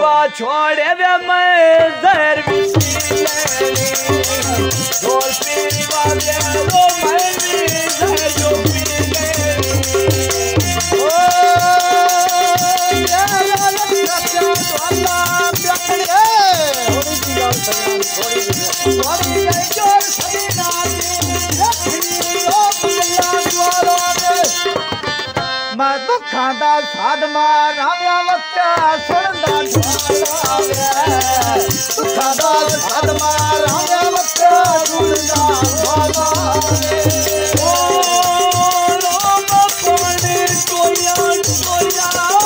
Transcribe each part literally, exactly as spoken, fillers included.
पीवा छोड़े वे मैं जहर भी पी लेनी ढोल पीवा दे दो मैं भी जहर जो पी लेनी ओ ये ललचा तो अल्लाह प्यारे थोड़ी सी और सलाम थोड़ी थोड़ी गई जोर सभी नाती रखी ओ बल्ला द्वारा मैं दुखां दा साधमा रावया वक्या सुनदा ढोला दुखां दा साधमा रावया वक्या सुनदा ढोला ओ राम पानी टोया टोया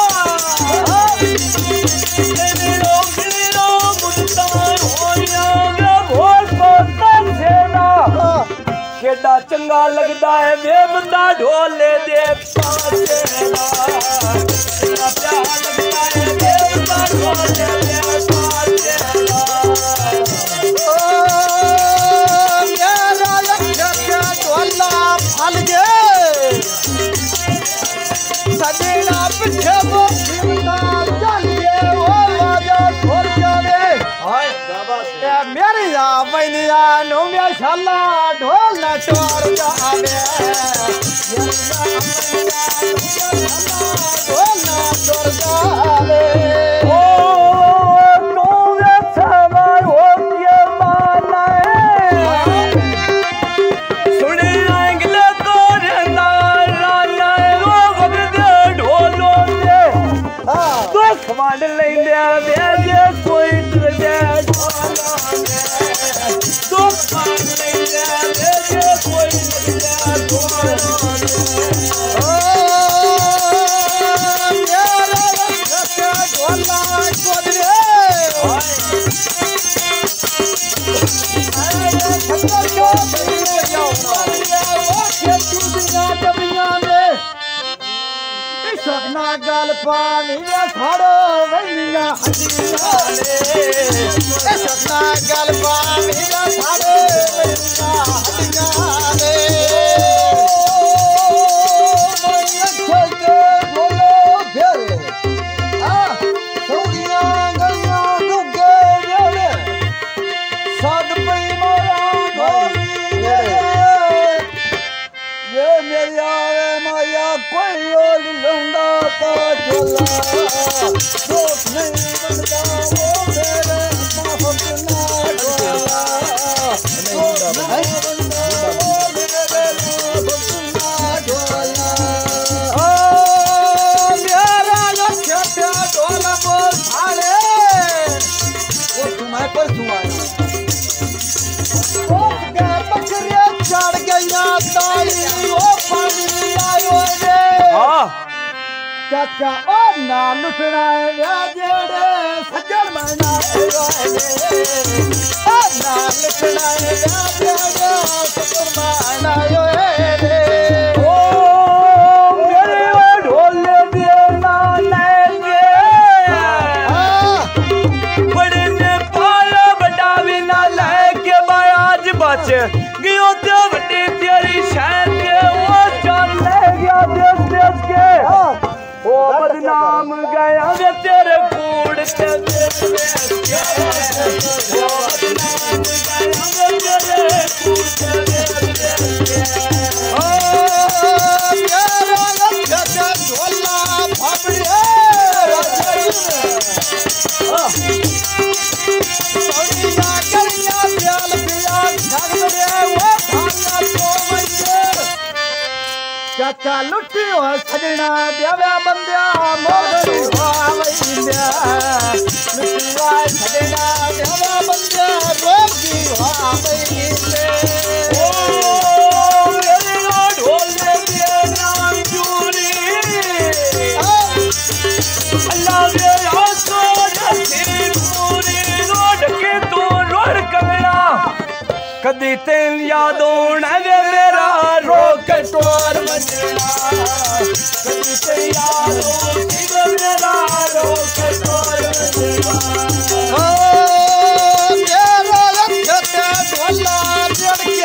तेरे रोगी राम मुक्तार होया वे भोल को तंसेना केड़ा चंगा लगदा है वे बंदा ढोले दे पासेला केड़ा प्यार लगदा है वे बंदा ढोले दे पासेला ओ मेरा लक्ष्य ढोला फल गे सजना पीछे वो जिंदा चलिए ओ राजा छोड़ जावे हाय शाबाश मेरी या मैनिया नो में शाला ढोल न छोड़ जावे ढोल न छोड़ जावे ओ तू वे सवार हो के माना सुने आंगले तो रहना राना वो वक्त ढोलो दे तो खवाड़ लेंदे वे जे कोई दे ढोला दे तो खवाड़ लेंदे वे जे कोई दे ढोला दे ओ मेरा लक्ष्य ढोला कोदरे अरे खतर को दिले जाओ वो के दुनिया कबिया में सपना गल पानी वे खाड़ो वैनिया हदिया ले ए सपना गल पानी वे खाड़ो वैनिया हदिया ले मैं अच्छे के बोलो फेरे आ सोनिया गलियां दुगे वेले साध पई मोरा ढोली ले ये मेरी आवे माया कोई ओल लंडा का चला दोस्त नहीं बनता वो मेरे माफ ना ढोला दोस्त नहीं बनता वो मेरे माफ ना ढोला ओ मेरा लक्ष्य पे ढोला बोल थाले वो तुम्हें पर सुनाया ओ के बकरियां चढ़ गईया ताली ओ पानी आयो रे हां चाचा ओ ना लुटना या जेड़े सज्जन मना रोए ओ ना लुटना या जेड़े सज्जन मना रोए रे ओ मेरे ओ ढोले दे ना लेंगे हां बड़े ने पाला बड़ा भी ना लेके मैं आज बच गयो ते बड़ी तेरी शान के वो चल ले गया देश देश के ओ बदनाम गया वे तेरे कूड़ के देश देश के ओ बदनाम गया वे तेरे कूड़ के देश देश के ओ मेरा लक्ष्य ढोला फापड़िए सोनिया गलियां प्याल पिया झगड़े वो भांगा तो मइए चाचा लुटी हो सजना ब्यावा बंदिया मोगरी हावैंदिया लुटी हो सजना ब्यावा बंदिया रोगी हावैंदे ओ मेरे ढोले दे नाम चूरी अल्लाह वे आसो नसीब पूरी रोड के तो रोड कमला कदी तेन यादों न वे मेरा रोक टोर मजना कदी तेन यादों की वे मेरा रोक टोर मजना ओ मेरा लक्ष्य ढोला जड़ के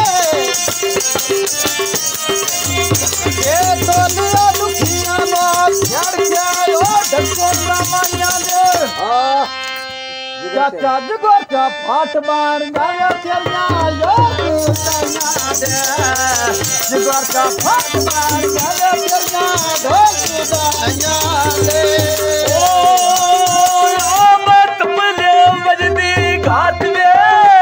ये तो दुखिया बात छड़ के ओ ढको माया दे चाचा जगोर का फाट बाण गया तेरिया यार जगोर का फाट बाण गया तेरिया ढोल बजाया ले ओ आमत मले बजदी घाट में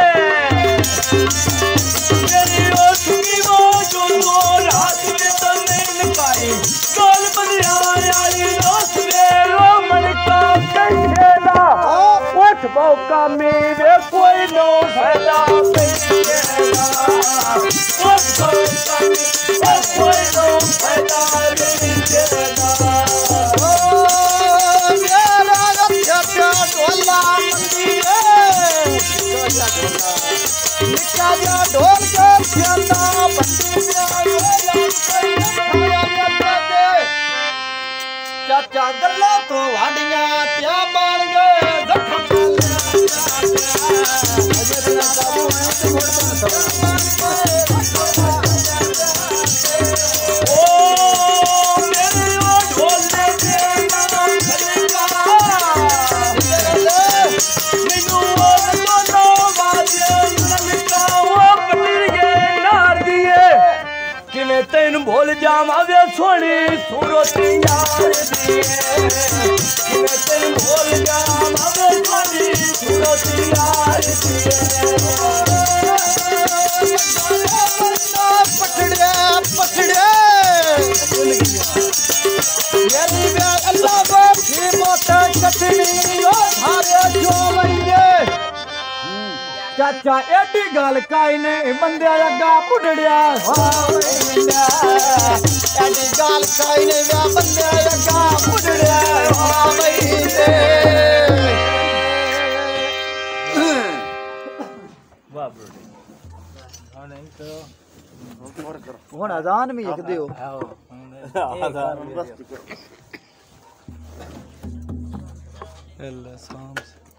तेरी ओसकी वो जो रात में तो नहीं पाई गोल बनिया यारी दोस्त मेरो मन का खेला उठ मौका मेरे कोई नो फैला खेला उठ मौका मेरे कोई नो फैला खेला ओ मेरा रक्षा ढोला मंदिरे ढोला ढोला निका जा ढोल का खेला बंदी चाचा गल्ला तो वाडिया क्या बाण गए जखम ओ मेरे वो ढोलने के नाम खलिका मैनू वो दोनों बाजे नलका वो पटिर गए नार दिए कि मैं तेन भूल जावा वे सोनी सूरत यार दिए कि मैं तेन भूल जावा वे सोनी सूरत यार दिए पकड़े पकड़े यानी वे अल्लाह को भी मोटा कटनी ओ धारे जो लइए चाचा एडी गल काई ने बंदे अगा पुडड़िया होइंदा एडी गल काई ने वे बंदे अगा पुडड़िया होइंदे वाह ब्रो हां नहीं तो हुन अजान में एक दियो अजान बस अल्लाह साम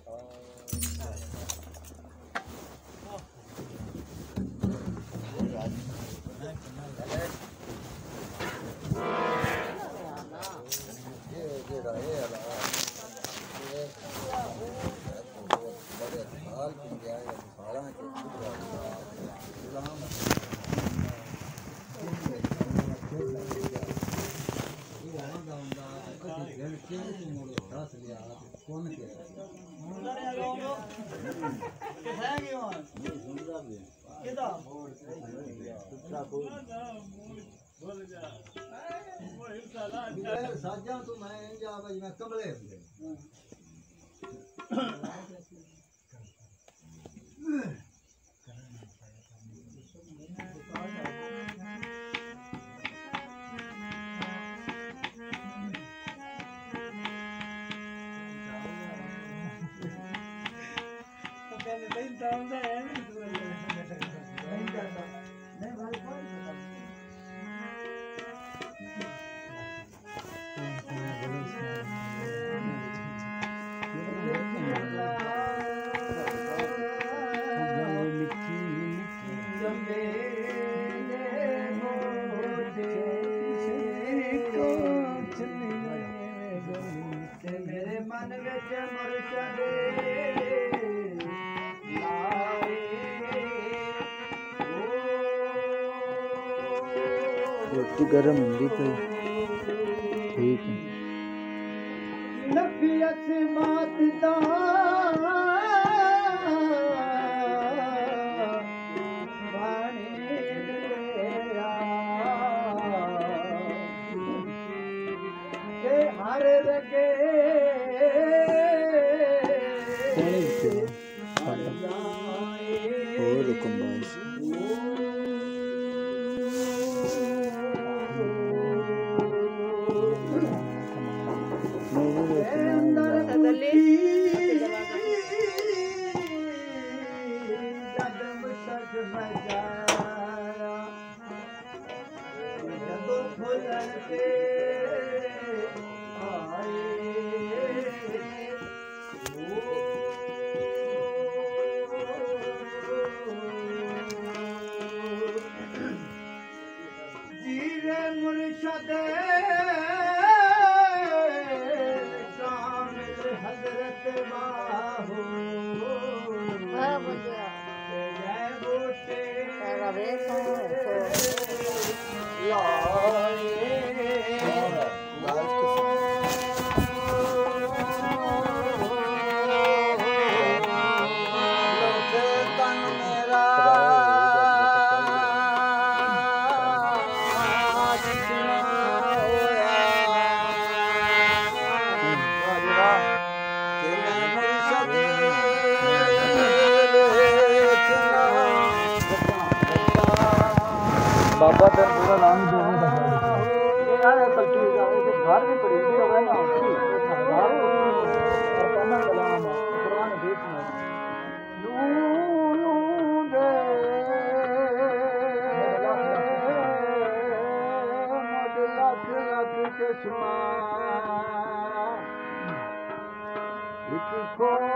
साजा तो मैं जा भाई मैं कमले रोटी गरम होंगी कोई ठीक है नफियत मातदा हर रगे और कुंबास हजरत बाहू बाबा तेरा पूरा नाम दो में बता ये यार कल्टी घर भी पड़ी भी होगा ना घर और पन्ना कलाम कुरान देख में नूनू दे मदला लख चश्मा एक को